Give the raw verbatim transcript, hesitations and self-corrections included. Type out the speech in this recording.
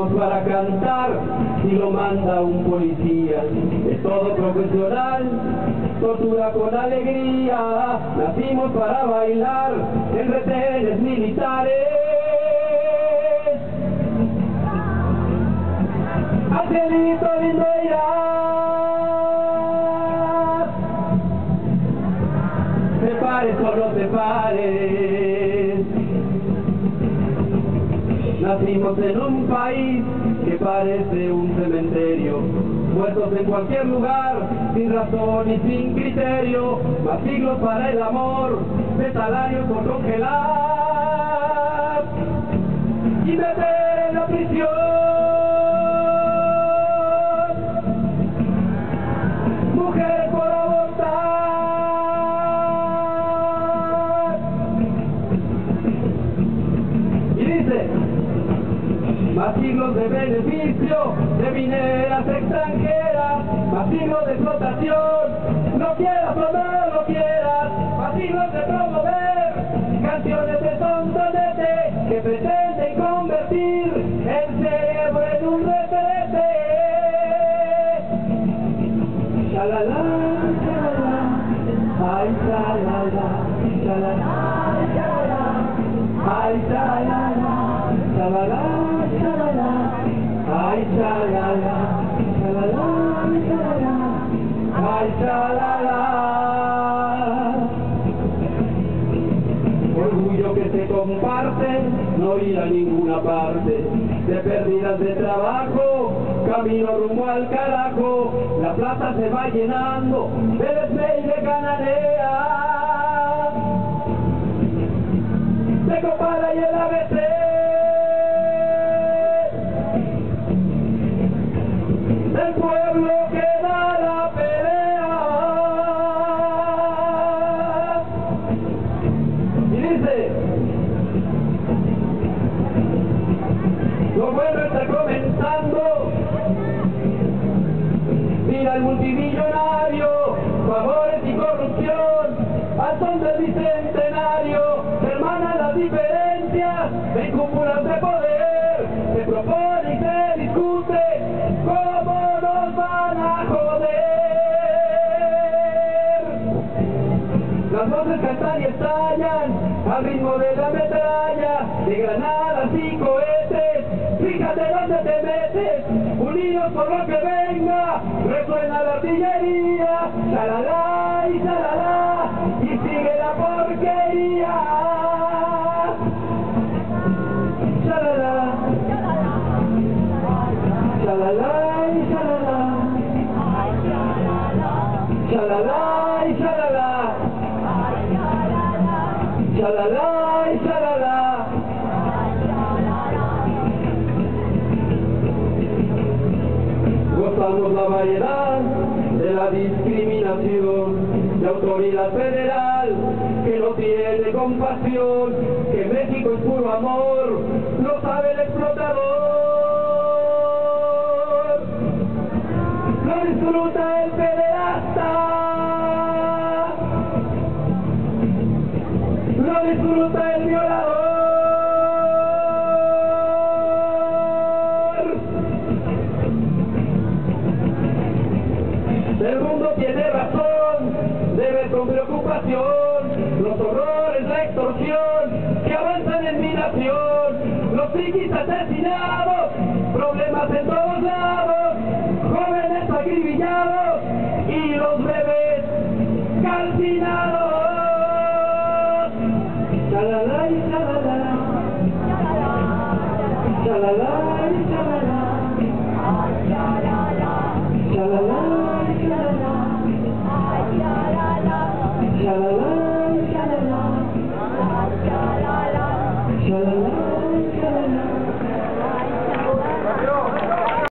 nacemos para cantar, si lo manda un policía, es todo profesional, tortura con alegría, nacimos para bailar en retenes militares. Al cielito lindo irás, te pares o no te pares. Nacimos en un país que parece un cementerio, muertos en cualquier lugar, sin razón y sin criterio, más siglos para el amor, de salarios por congelar y meter en la prisión. Mujeres por abortar. Y dice, más siglos de beneficio, de mineras extranjeras, más siglos de explotación, no quieras o no lo quieras, más siglos de promover canciones de tontonete que pretenden convertir el cerebro en un retrete. Shalala, shalala, ay shalala, shalala, shalala, ay shalala, shalala. Ay, shalala, shalala, shalala, ay, shalala. Orgullo que se comparte, no ir a ninguna parte, de pérdidas de trabajo, camino rumbo al carajo, la plaza se va llenando del esmey de Cananea, de Copala y el A B C. El pueblo que da la pelea. Y dice, lo bueno está comenzando. Mira el multimillonario, favores y corrupción, al son del bicentenario, se hermanan las diferencias, en cúpulas de poder, se propone y se discute cómo nos van a joder. Las voces cantan y estallan al ritmo de la metralla, de granadas y cohetes, fíjate dónde te metes, unidos por lo que venga, resuena la artillería, shalala y shalala, y sigue la porquería. Shalala, shalala y shalala, shalala y shalala, shalala y shalala. Gozamos la variedad de la discriminación, de autoridad federal que no tiene compasión, que México es puro amor, lo sabe el explotador, lo disfruta el pederasta, lo disfruta el violador. El mundo tiene razón de ver con preocupación los horrores, la extorsión que avanzan en mi nación, los frikis asesinados, problemas en todos lados, jóvenes acribillados y los bebés calcinados. Shalala y shalala.